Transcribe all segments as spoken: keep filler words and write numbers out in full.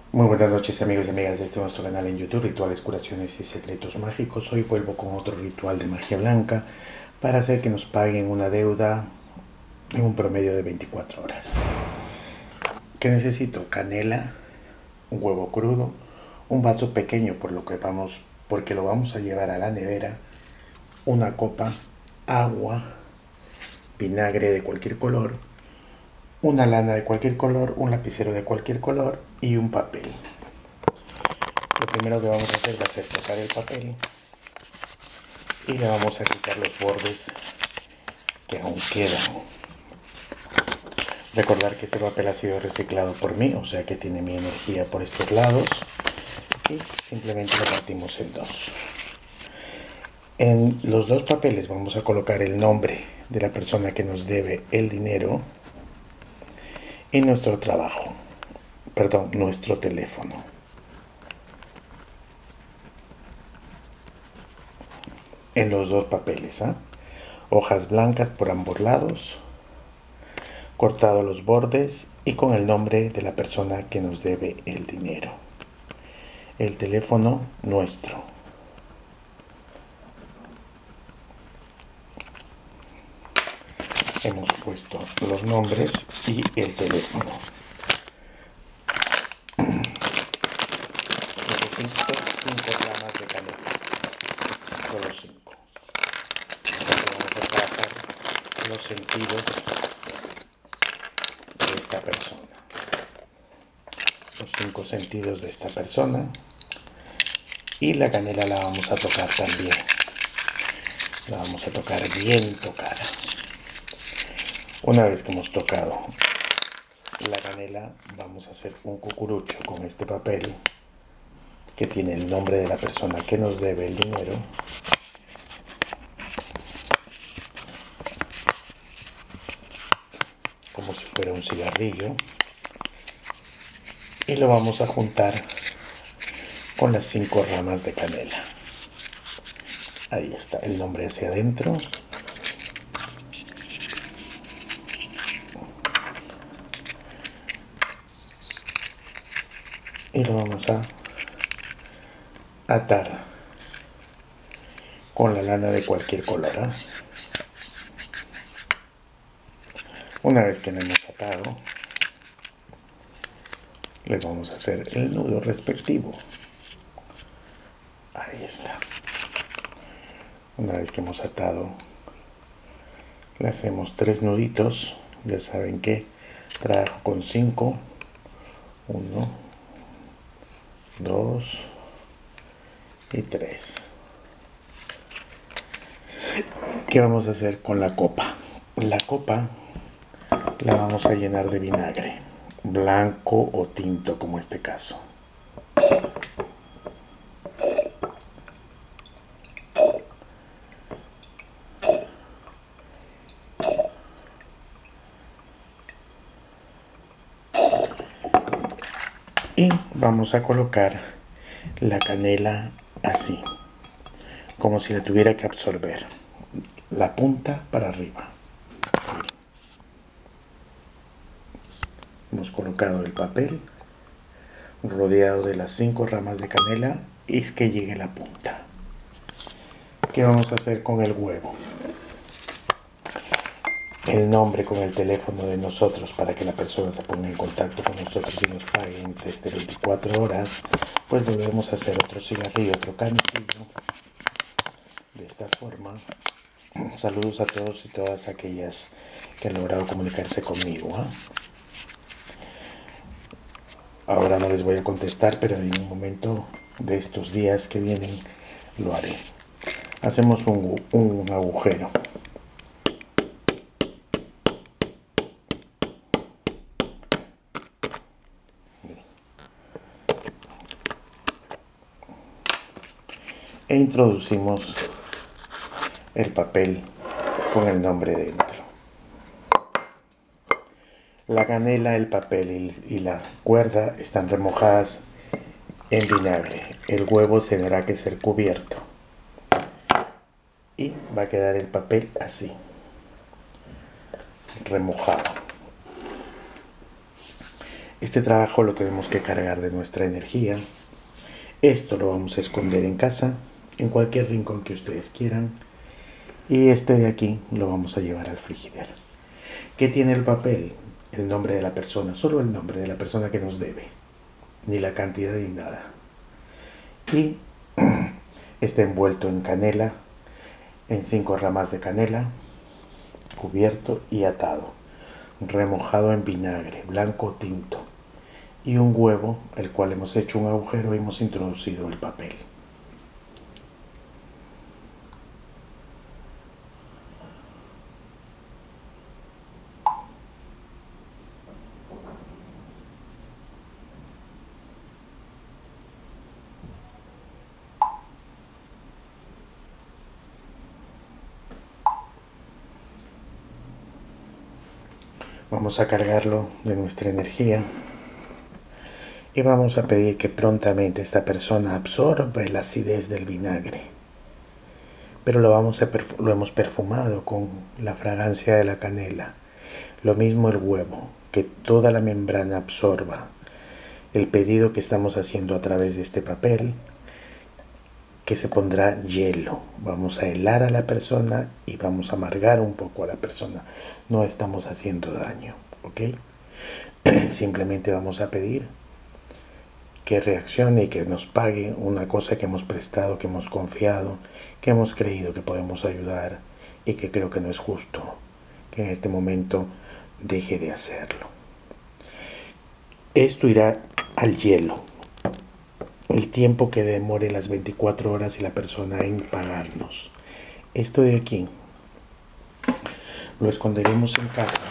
Muy buenas noches, amigos y amigas de este nuestro canal en YouTube, Rituales, Curaciones y Secretos Mágicos. Hoy vuelvo con otro ritual de magia blanca para hacer que nos paguen una deuda en un promedio de veinticuatro horas. ¿Qué necesito? Canela, un huevo crudo, un vaso pequeño por lo que vamos, porque lo vamos a llevar a la nevera, una copa, agua, vinagre de cualquier color, una lana de cualquier color, un lapicero de cualquier color y un papel. Lo primero que vamos a hacer va a ser tocar el papel y le vamos a quitar los bordes que aún quedan. Recordar que este papel ha sido reciclado por mí, o sea que tiene mi energía por estos lados, y simplemente lo partimos en dos. En los dos papeles vamos a colocar el nombre de la persona que nos debe el dinero y nuestro trabajo, perdón, nuestro teléfono. En los dos papeles, ¿eh? Hojas blancas por ambos lados, cortado los bordes y con el nombre de la persona que nos debe el dinero. El teléfono nuestro. Hemos puesto los nombres y el teléfono. Necesito cinco ramas de canela. Solo cinco. Vamos a trabajar los sentidos de esta persona. Los cinco sentidos de esta persona. Y la canela la vamos a tocar también. La vamos a tocar bien tocada. Una vez que hemos tocado la canela, vamos a hacer un cucurucho con este papel que tiene el nombre de la persona que nos debe el dinero. Como si fuera un cigarrillo. Y lo vamos a juntar con las cinco ramas de canela. Ahí está, el nombre hacia adentro. Y lo vamos a atar con la lana de cualquier color, ¿eh? Una vez que lo hemos atado, le vamos a hacer el nudo respectivo. Ahí está. Una vez que hemos atado, le hacemos tres nuditos. Ya saben que trabajo con cinco. Uno, dos y tres. ¿Qué vamos a hacer con la copa? La copa la vamos a llenar de vinagre, blanco o tinto como este caso. Y vamos a colocar la canela así, como si la tuviera que absorber, la punta para arriba. Hemos colocado el papel rodeado de las cinco ramas de canela y es que llegue la punta. ¿Qué vamos a hacer con el huevo? El nombre con el teléfono de nosotros para que la persona se ponga en contacto con nosotros y nos pague en test de veinticuatro horas. Pues volvemos a hacer otro cigarrillo, otro caniquillo. De esta forma. Saludos a todos y todas aquellas que han logrado comunicarse conmigo, ¿eh? Ahora no les voy a contestar, pero en un momento de estos días que vienen lo haré. Hacemos un, un agujero. E introducimos el papel con el nombre dentro. La canela, el papel y la cuerda están remojadas en vinagre. El huevo tendrá que ser cubierto. Y va a quedar el papel así, remojado. Este trabajo lo tenemos que cargar de nuestra energía. Esto lo vamos a esconder en casa, en cualquier rincón que ustedes quieran. Y este de aquí lo vamos a llevar al frigider. ¿Qué tiene el papel? El nombre de la persona, solo el nombre de la persona que nos debe. Ni la cantidad ni nada. Y está envuelto en canela, en cinco ramas de canela, cubierto y atado, remojado en vinagre blanco tinto y un huevo, el cual hemos hecho un agujero y hemos introducido el papel. Vamos a cargarlo de nuestra energía y vamos a pedir que prontamente esta persona absorba la acidez del vinagre. Pero lo, vamos a lo hemos perfumado con la fragancia de la canela. Lo mismo el huevo, que toda la membrana absorba el pedido que estamos haciendo a través de este papel, que se pondrá hielo. Vamos a helar a la persona y vamos a amargar un poco a la persona. No estamos haciendo daño, ¿ok? Simplemente vamos a pedir que reaccione y que nos pague una cosa que hemos prestado, que hemos confiado, que hemos creído que podemos ayudar y que creo que no es justo que en este momento deje de hacerlo. Esto irá al hielo. El tiempo que demore las veinticuatro horas y la persona en pagarnos. Esto de aquí lo esconderemos en casa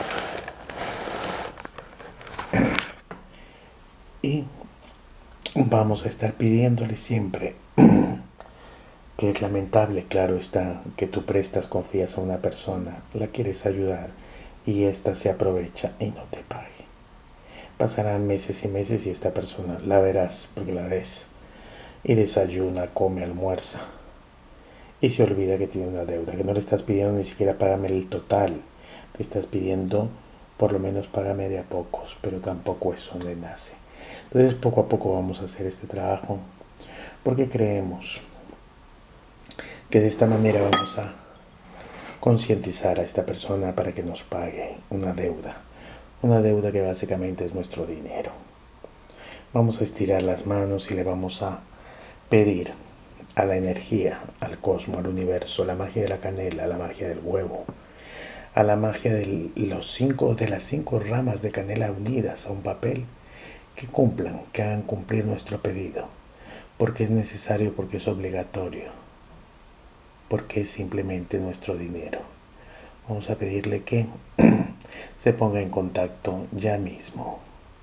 y vamos a estar pidiéndole siempre, que es lamentable, claro está, que tú prestas, confías a una persona, la quieres ayudar y ésta se aprovecha y no te pague. Pasarán meses y meses y esta persona la verás, porque la ves, y desayuna, come, almuerza y se olvida que tiene una deuda, que no le estás pidiendo ni siquiera págame el total, le estás pidiendo por lo menos págame de a pocos, pero tampoco eso le nace. Entonces poco a poco vamos a hacer este trabajo porque creemos que de esta manera vamos a concientizar a esta persona para que nos pague una deuda, una deuda que básicamente es nuestro dinero. Vamos a estirar las manos y le vamos a pedir a la energía, al cosmos, al universo, la magia de la canela, la magia del huevo, a la magia de, los cinco, de las cinco ramas de canela unidas a un papel, que cumplan, que hagan cumplir nuestro pedido, porque es necesario, porque es obligatorio, porque es simplemente nuestro dinero. Vamos a pedirle que se ponga en contacto ya mismo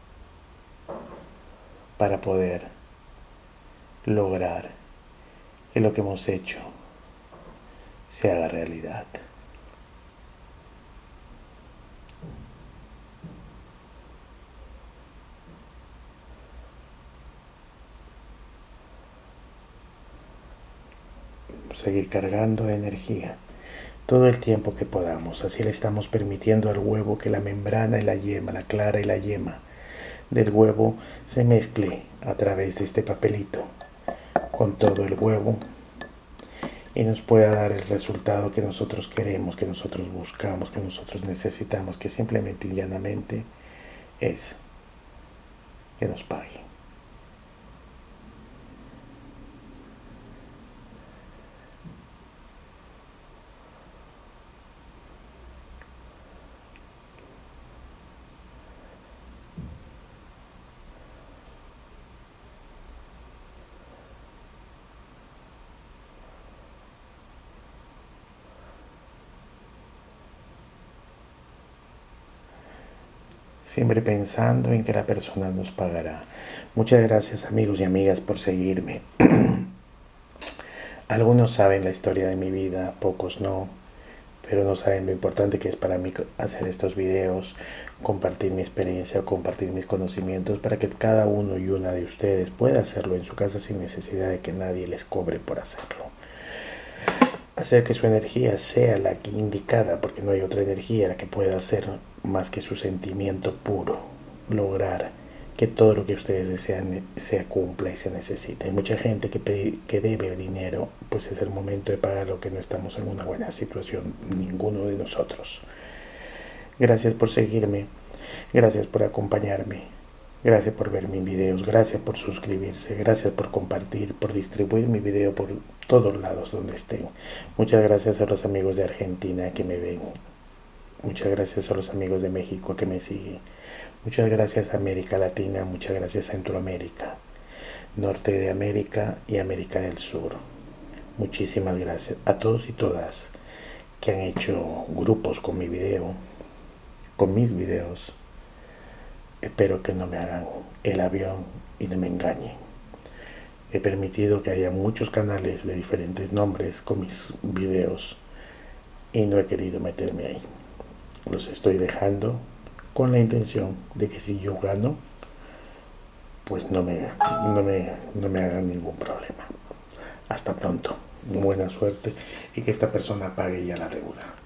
para poder lograr que lo que hemos hecho se haga realidad. Seguir cargando de energía todo el tiempo que podamos. Así le estamos permitiendo al huevo que la membrana y la yema, la clara y la yema del huevo se mezcle a través de este papelito con todo el huevo y nos pueda dar el resultado que nosotros queremos, que nosotros buscamos, que nosotros necesitamos, que simplemente y llanamente es que nos pague. Siempre pensando en que la persona nos pagará. Muchas gracias amigos y amigas por seguirme. Algunos saben la historia de mi vida, pocos no, pero no saben lo importante que es para mí hacer estos videos, compartir mi experiencia, compartir mis conocimientos para que cada uno y una de ustedes pueda hacerlo en su casa sin necesidad de que nadie les cobre por hacerlo. Hacer que su energía sea la que indicada, porque no hay otra energía la que pueda hacer más que su sentimiento puro, lograr que todo lo que ustedes desean se cumpla y se necesita. Hay mucha gente que, que debe dinero, pues es el momento de pagarlo, que no estamos en una buena situación, ninguno de nosotros. Gracias por seguirme, gracias por acompañarme, gracias por ver mis videos, gracias por suscribirse, gracias por compartir, por distribuir mi video por todos lados donde estén. Muchas gracias a los amigos de Argentina que me ven. Muchas gracias a los amigos de México que me siguen. Muchas gracias a América Latina, muchas gracias a Centroamérica, Norte de América y América del Sur. Muchísimas gracias a todos y todas que han hecho grupos con mi video, con mis videos. Espero que no me hagan el avión y no me engañen. He permitido que haya muchos canales de diferentes nombres con mis videos y no he querido meterme ahí. Los estoy dejando con la intención de que si yo gano, pues no me, no me, no me hagan ningún problema. Hasta pronto, buena suerte y que esta persona pague ya la deuda.